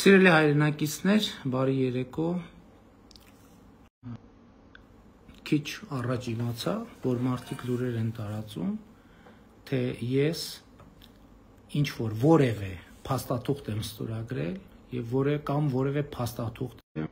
Սիրելի հայրենակիցներ, բարի երեկո։ Քիչ առաջ իմացա, որ մարդիկ լուրեր են տարածում, թե ես ինչ որ որևէ փաստաթուղթ եմ ստորագրել եւ որևէ փաստաթուղթ եմ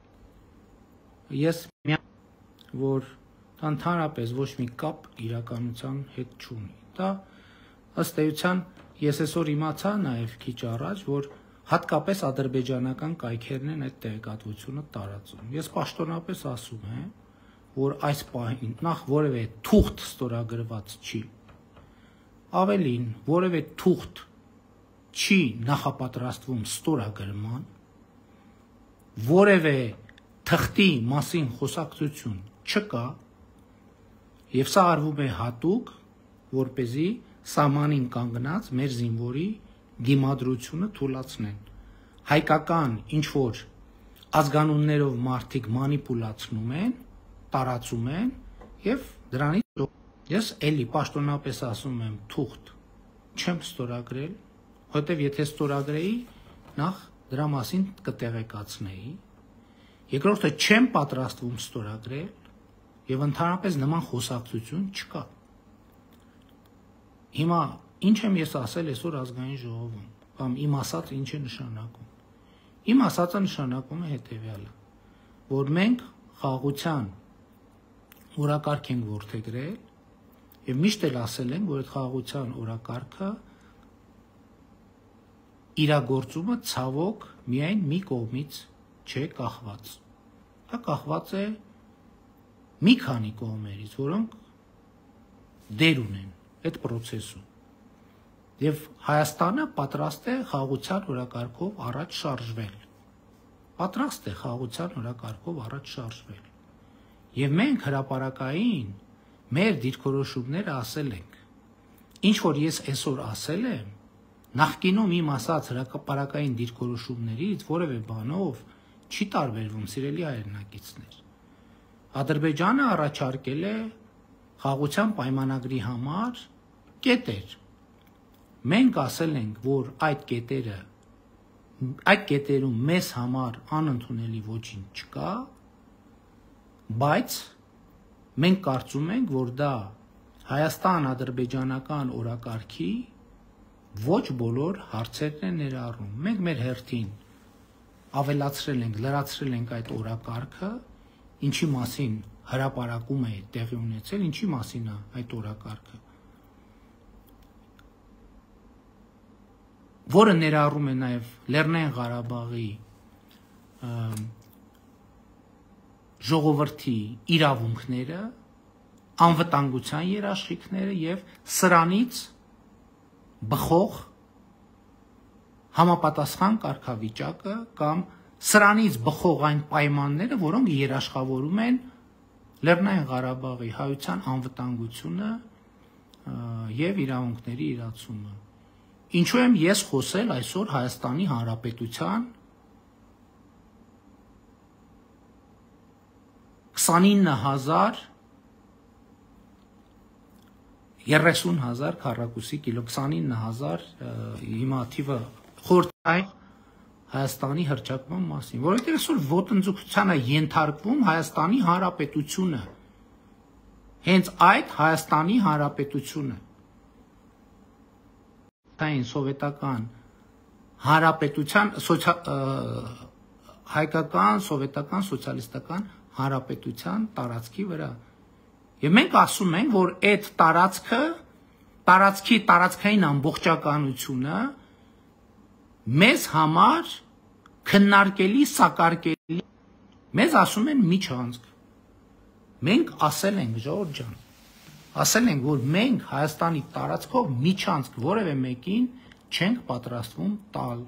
ես որ ընդհանրապես ոչ մի կապ իրականության հետ չունի։ Դա ըստ էության ես այսօր իմացա նաեւ քիչ առաջ, որ հատկապես ադրբեջանական կայքերն են այդ տեղեկատվությունը տարածում։ Ես պաշտոնապես ասում եմ, որ այս պահին նախ որևէ թուղթ ստորագրված չի։ Ավելին, որևէ թուղթ չի նախապատրաստվում ստորագրման, որևէ թղթի մասին խոսակցություն չկա, եւ սա արվում է հատուկ, որպեսզի սահմանին կանգնած մեր զինվորի դիմադրությունը թույլատնեն։ Հայկական ինչ որ ազգանուններով մարդիկ մանիպուլացնում են, տարածում են եւ դրանից ես էլի պաշտոնապես ասում եմ թուղթ չեմ ստորագրել, որտեւ եթե ստորագրեի, նախ դրա մասին կտեղեկացնեի։ Երկրորդը չեմ պատրաստվում ստորագրել եւ ընդհանրապես նման խոսակցություն չկա։ Հիմա ինչ եմ ես ասել այսօր ազգային ժողովում, կամ իմ ասած ինչ է նշանակում։ Իմ ասածը նշանակում է հետեւյալը, որ մենք խաղաղության օրակարգ ենք որդեգրել եւ միշտ էլ ասել ենք, որ այդ խաղաղության օրակարգը իրագործումը ցավոք միայն մի կողմից չէ կախված։ Դա կախված է մի քանի կողմերից, որոնք դեր ունեն այդ process-ում։ Եվ Հայաստանը պատրաստ է խաղաղության օրակարգով առաջ շարժվել։ Պատրաստ է խաղաղության օրակարգով առաջ շարժվել։ Եվ մենք հրապարակային մեր դիրքորոշումները ասել ենք։ Ինչ որ ես այսօր ասել եմ, նախկինում իմ ասած հրապարակային դիրքորոշումներից որևէ բանով չի տարբերվում, սիրելի հայրենակիցներ։ Ադրբեջանը առաջարկել է խաղաղության պայմանագրի համար կետեր։ Մենք ասել ենք, որ այդ կետերում մեզ համար անընդունելի ոչինչ չկա, բայց մենք կարծում ենք, որ դա Հայաստան-ադրբեջանական օրակարգի ոչ բոլոր հարցերն են ներառում։ Մենք մեր հերթին ավելացրել ենք, լրացրել ենք այդ օրակարգը, ինչի մասին հրապարակում է տեղի ունեցել, ինչի մասին է այդ օրակարգը, որը ներառում է նաև Լեռնային Ղարաբաղի ժողովրդի իրավունքները, անվտանգության երաշխիքները եւ սրանից բխող համապատասխան կարգավիճակը կամ սրանից բխող այն պայմանները, որոնք երաշխավորում են Լեռնային Ղարաբաղի հայության անվտանգությունը եւ իրավունքների իրացումը։ Ինչու եմ ես խոսել այսօր Հայաստանի Հանրապետության 30,000 քառակուսի կիլո, 29,000 հիմա թիվը խորհրդային Հայաստանի հռչակման մասին, որովհետև այսօր ոտնձգության է ենթարկվում Հայաստանի Հանրապետությունը, հենց այդ Հայաստանի Հանրապետությունը, սովետական հանրապետության, հայկական սովետական սոցիալիստական հանրապետության տարածքի վրա։ Եվ մենք ասում ենք, որ այդ տարածքային ամբողջականությունը մեզ համար քննարկելի, սակարկելի, մեզ ասում են միջանցք։ Մենք ասել ենք, ժողովուրդ ջան, ասել ենք, որ մենք Հայաստանի տարածքով միջանցք որևէ մեկին չենք պատրաստվում տալ։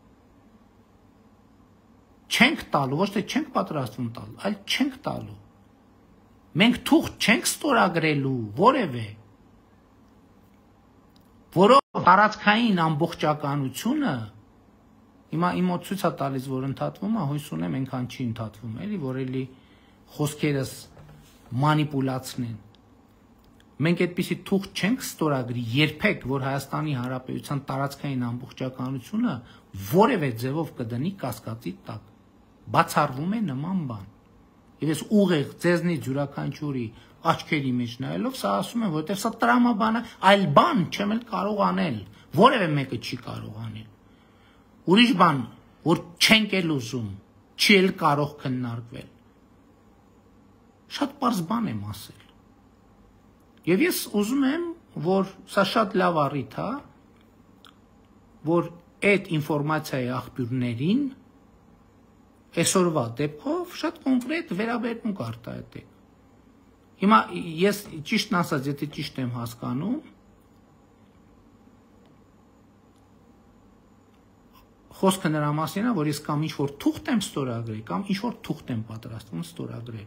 Չենք տալու, ոչ թե չենք պատրաստվում տալ, այլ չենք տալու։ Մենք թուղթ չենք ստորագրելու որևէ, որով տարածքային ամբողջականությունը հիմա իմ մոտ ցույց է տալիս, որ ընդհատվում է, հույս ունեմ այնքան չի ընդհատվում, էլի, որ էլի խոսքերս մանիպուլացնեն։ Մենք այդպիսի թուղթ չենք ստորագրի երբեք, որ Հայաստանի Հանրապետության տարածքային ամբողջականությունը որևէ ձևով կդնի կասկածի տակ։ Բացառվում է նման բան։ Եվ ես ուղիղ ձեզնից յուրաքանչյուրի աչքերի մեջ նայելով սա ասում եմ, որովհետև սա տրամաբան է, այլ բան չեմ էլ կարող անել, որևէ մեկը չի կարող անել։ Ուրիշ բան, որ չենք էլ ուզում, չի էլ կարող քննարկվել։ Շատ պարզ բան եմ ասել։ Եվ ես ուզում եմ, որ սա շատ լավ առիթ է, որ այդ ինֆորմացիայի աղբյուրներին այսօրվա դեպքով շատ կոնկրետ վերաբերմունք արտահայտեք։ Հիմա ես ճիշտն ասած, եթե ճիշտ եմ հասկանում, խոսքը նրա մասին է, որ ես կամ ինչ-որ թուղթ եմ ստորագրել, կամ ինչ-որ թուղթ եմ պատրաստվում ստորագրել։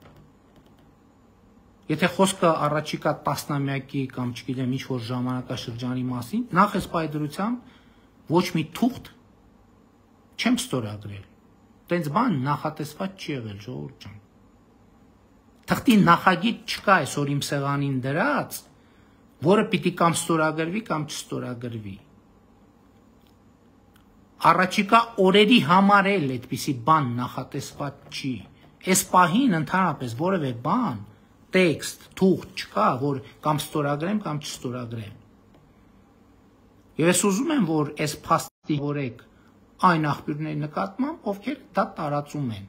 Եթե խոսքը առաջիկա տասնամյակի կամ չգիտեմ ինչ-որ ժամանակաշրջանի մասին, նախ այս պայդրությամբ ոչ մի թուղթ չեմ ստորագրել։ Տենց բան նախատեսված չի եղել, ժողովուրդ ջան։ Թղթի նախագիծ չկա այսօր իմ սեղանին դրած, որը պիտի կամ ստորագրվի կամ չստորագրվի։ Առաջիկա օրերի համար էլ այդպիսի բան նախատեսված չի։ Այս պահին ընդհանրապես որևէ բան, տեքստ, թուղթ չկա, որ կամ ստորագրեմ կամ չստորագրեմ։ Եվ ես ուզում եմ, որ այս փաստի որեք այն աղբյուրների նկատմամբ, ովքեր դա տարածում են։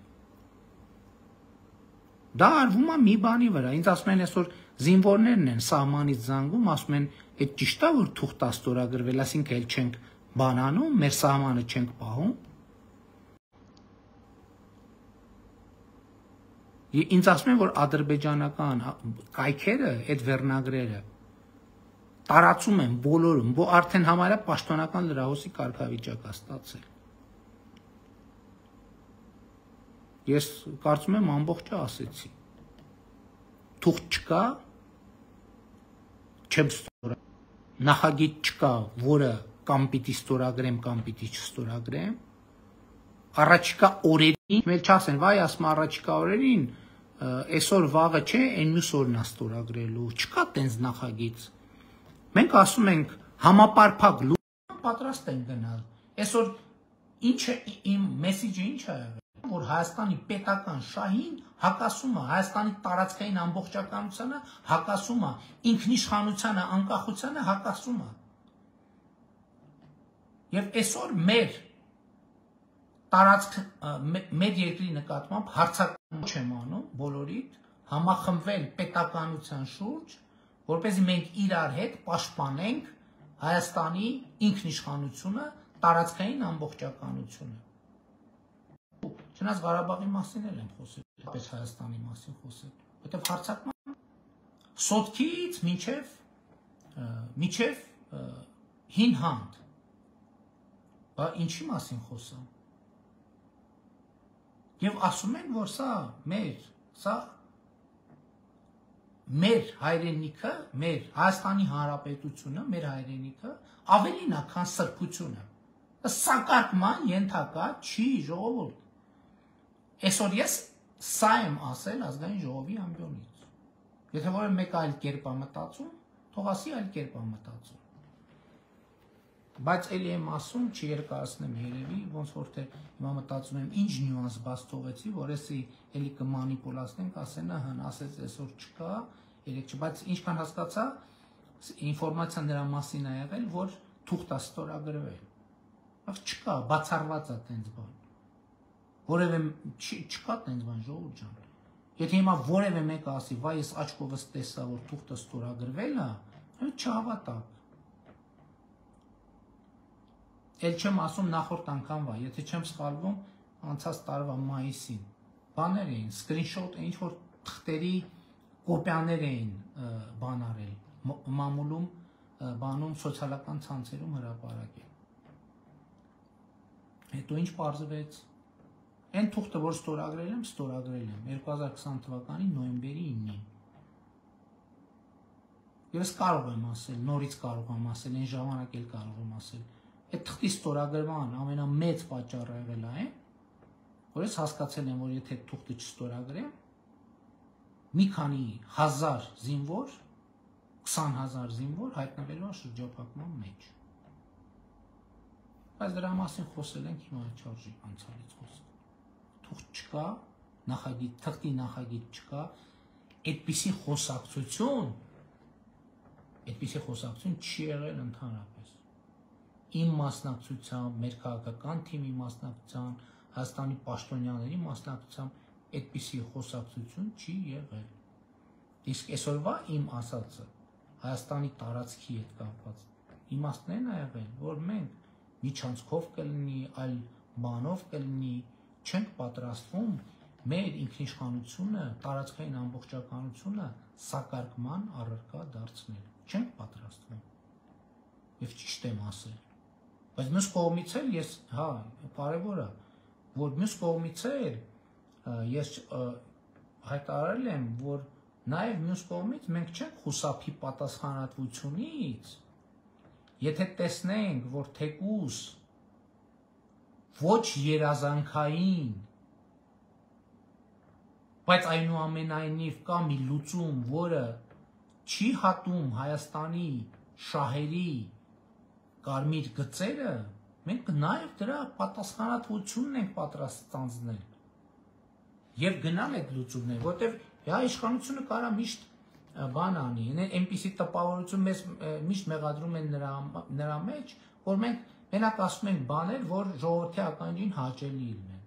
Դա արվում է մի բանի վրա։ Ինձ ասում են այսօր զինվորներն են սահմանից զանգում, ասում են, այդ ճիշտ է, որ թուղթ է ստորագրվել, ասինքն էլ չենք բանանում, մեր սահմանը չենք պահում։ Ինձ ասում են, որ ադրբեջանական կայքերը, այդ վերնագրերը տարածում են բոլորում, արդեն համարյա պաշտոնական լրահոսի կարգավիճակ է ստացել։ Ես կարծում եմ ամբողջը ասեցի։ Թուղթ չկա, չեմ ստորագրել։ Նախագիծ չկա, որը կամ պիտի ստորագրեմ, կամ պիտի չստորագրեմ։ Առաջիկա օրերին, մեկ չասեն, վայ, ասում առաջիկա օրերին, այսօր վաղը չէ, այն մյուս օրն է ստորագրելու, չկա տենց նախագիծ։ Մենք ասում ենք համապարփակ լուրջ պատրաստ ենք գնալ։ Այսօր ինչը իմ մեսեջը ինչ է եղել, որ Հայաստանի պետական շահին հակասում է, Հայաստանի տարածքային ամբողջականությանը հակասում է, ինքնիշխանությանը, անկախությանը հակասում է։ Եվ այսօր մեր տարածք մեր երկրի նկատմամբ հարցակում չեմ անում բոլորիդ, համախմբվել պետականության շուրջ, որպեսզի մենք իրար հետ պաշտպանենք Հայաստանի ինքնիշխանությունը, տարածքային ամբողջականությունը։ Չնայած Ղարաբաղի մասին էլ եմ խոսել, պես Հայաստանի մասին խոսել, որտեղ հարցակման սոտքից մինչև հին հանդ։ Բա ինչի մասին խոսամ։ Եվ ասում են, որ սա մեր հայրենիքը, մեր Հայաստանի Հանրապետությունը, մեր հայրենիքը ավելին է, քան սրբությունը։ Սակարկման ենթակա չի, ժողովուրդ։ Այսօր ես սա եմ ասել ազգային ժողովի ամբիոնից։ Եթե որևէ մեկ այլ կերպ է մտածում, թող ասի այլ կերպ է մտածում։ Բայց էլի եմ ասում, չերկարացնեմ երևի, ոնց որ թե հիմա մտածում եմ, ինչ նյուանս բաց թողեցի, որ էսի էլի կմանիպուլացնենք, ասեն, հն ասեց այսօր չկա, երեք չի, բայց ինչքան հասկացա, ինֆորմացիան նրա մասին է եղել, որ թուղթ է ստորագրվել։ Չկա, բացառված է տենց բան։ Որևէ չկա տենց բան, ժողովուրդ ջան։ Եթե հիմա որևէ մեկը ասի, վայ, ես աչքովս տեսա, որ թուղթը ստորագրվել է, չհավատակ։ Էլ չեմ ասում նախորդ անգամվա, եթե չեմ սխալվում, անցած տարվա մայիսին բաներ էին, սկրինշոտ, ինչ որ թղթերի կոպիաներ էին բան արել, մամուլում, բանում սոցիալական ցանցերում հրապարակել։ Հետո ինչ պարզվեց։ Այն թուղթը, որ ստորագրել եմ 2020 թվականի նոյեմբերի 9-ին։ Ես կարող եմ ասել, նորից կարող եմ ասել, այն ժամանակ էլ կարող եմ ասել։ Այդ թղթի ստորագրման ամենամեծ պատճառը եղել է, որ ես հասկացել եմ, որ եթե թուղթը չստորագրեմ, մի քանի հազար զինվոր 20,000 զինվոր հայտնվելու է շրջափակման մեջ։ Բայց դրա մասին խոսել ենք հիմա չարժի անցյալից խոսք։ Թուղթ չկա, նախագիծ, թղթի նախագիծ չկա, այդպիսի խոսակցություն չի եղել ընդհանրապես։ Իմ մասնակցությամբ, մեր քաղաքական թիմի մասնակցությամբ, Հայաստանի պաշտոնյաների մասնակցությամբ այդպիսի խոսակցություն չի եղել։ Իսկ այսօրվա իմ ասածը Հայաստանի տարածքի հետ կապված իմաստներն ա եղել, որ մենք միջանցքով կլինի, այլ բանով կլինի, չենք պատրաստվում մեր ինքնիշխանությունը, տարածքային ամբողջականությունը սակարկման առարկա դարձնել։ Չենք պատրաստվում։ Եվ ճիշտ եմ ասել։ Բայց մյուս կողմից էլ ես, հա, կարևոր է, որ մյուս կողմից էլ ես հայտարարել եմ, որ նաև մյուս կողմից մենք չենք խուսափի պատասխանատվությունից, եթե տեսնենք, որ թեկուզ ոչ երազանքային, բայց այնուամենայնիվ կա մի լուծում, որը չի հատում Հայաստանի շահերի կարմիր գծերը, մենք նաև դրա պատասխանատվությունն ենք պատրաստ ստանձնել եւ գնալ այդ լուծումներ, որտեվ իշխանությունը կարա միշտ բան անի, այնպիսի տպավորություն մեզ միշտ մեղադրում են նրա մեջ, որ մենք մենակ ասում ենք բաներ, որ ժողովրդի ականջին հաճելի լինեն։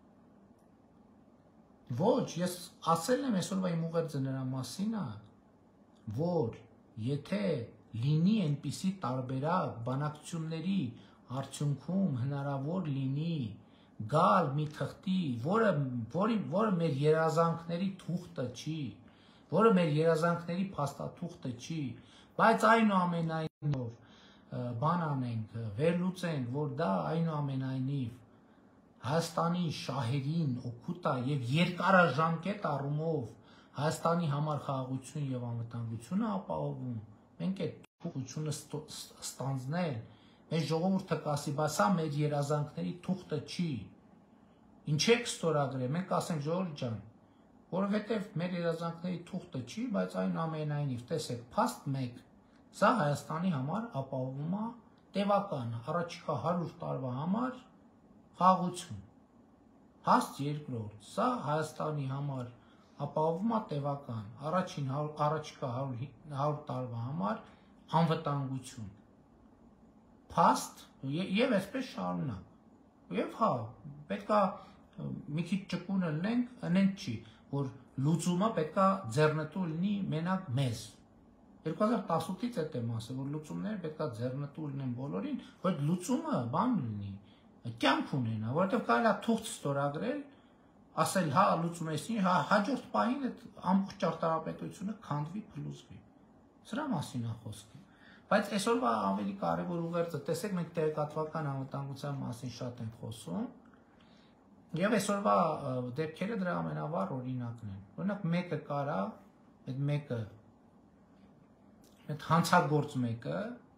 Ոչ, ես ասել եմ այսօրվա իմ ուղերձը նրա մասին է, որ եթե լինի այնպիսի տարբերակ բանակցությունների արդյունքում հնարավոր լինի գալ մի թղթի, որը մեր երազանքների թուղթը չի, որը մեր երազանքների փաստաթուղթը չի, բայց այնուամենայնիվ բան անենք, վերլուծենք, որ դա այնուամենայնիվ Հայաստանի շահերին օգուտ է եւ երկարաժամկետ առումով Հայաստանի համար խաղաղություն եւ անվտանգություն ապահովում, մենք այդ թուղթությունը ստանձնել, մեր ժողովուրդը կասի, բայց սա մեր երազանքների թուղթը չի։ Ինչ եք ստորագրել, մենք ասենք ժողովուրդ ջան, որովհետեւ մեր երազանքների թուղթը չի, բայց այնուամենայնիվ տեսեք, փաստ 1, սա Հայաստանի համար ապահովում է տևական, առաջիկա 100 տարվա համար խաղաղություն։ Փաստ 2, սա Հայաստանի համար ապահովում է տևական, առաջիկա 100 տարվա համար անվտանգություն։ Փաստ եւ այսպես շարունակ։ Եվ հա, պետքա մի քիչ ճկուն լինենք, այնց չի, որ լուծումը պետքա ձեռնտու լինի մենակ մեզ։ 2018-ից այդ եմ ասել, որ լուծումները պետքա ձեռնտու լինեն բոլորին, որ լուծումը բան լինի, կյանք ունենա, որովհետեւ կարելի է թուղթ ստորագրել, ասել հա լուծում էսի, հա հաջորդ պահին այդ ամբողջ ճարտարապետությունը քանդվի, փլուզվի։ Սրա մասին է խոսքը։ Բայց այսօրվա ավելի կարևոր ուղերձը, տեսեք, մենք տեղեկատվական անվտանգության մասին շատ ենք խոսում, եւ այսօրվա դեպքերը դրա ամենավառ օրինակն են։ Օրինակ մեկը կարա, այդ մեկը, այդ հանցագործ մեկը,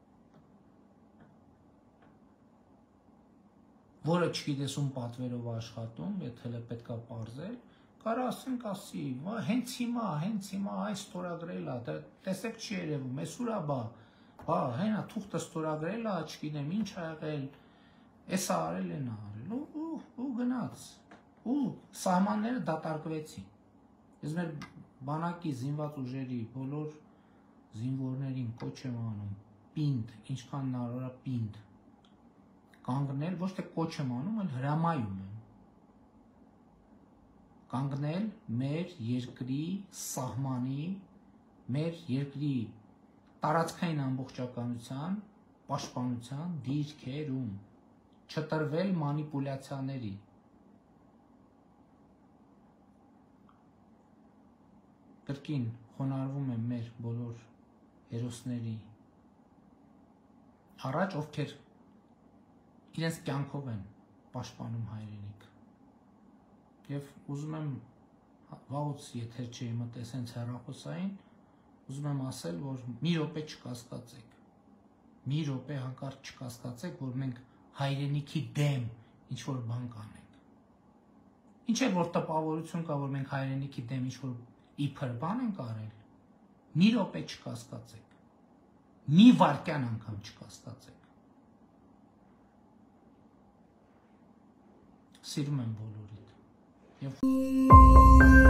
որը չգիտես ում պատվերով աշխատում, եթե հենց պետքա պարզել, կարա ասենք ասի, հենց հիմա այս ստորագրել է, տեսեք չի երևում, այսուր է բա, հենա թուղթը ստորագրել է, չգիտեմ ինչ ա եղել, էսա արել են արել, ու գնաց, ու սահմանները դատարկվեցին։ Ես մեր բանակի զինված ուժերի բոլոր զինվորներին կոչ եմ անում, պինդ, ինչքան հնարավոր է պինդ, կանգնել, ոչ թե կոչ եմ անում, այլ հրամայում եմ, կանգնել մեր երկրի սահմանի, մեր երկրի տարածքային ամբողջականության, պաշտպանության դիրքերում, չտրվել մանիպուլյացիաների։ Կրկին խոնարհվում եմ մեր բոլոր հերոսների առաջ, ովքեր իրենց կյանքով են պաշտպանում հայրենիք։ Եվ ուզում եմ վաղուց եթեր չէի մտես հենց հեռախոսային, ուզում եմ ասել, որ մի րոպե չկասկածեք, մի րոպե հանկարծ չկասկածեք, որ մենք հայրենիքի դեմ ինչ-որ բան կանենք։ Ինչ է, որ տպավորություն կա, որ մենք հայրենիքի դեմ ինչ-որ իբր բան ենք արել, մի րոպե չկասկածեք։ Մի վարքյան անգամ չկասկածեք։ Սիրում եմ բոլորիդ։ Եվ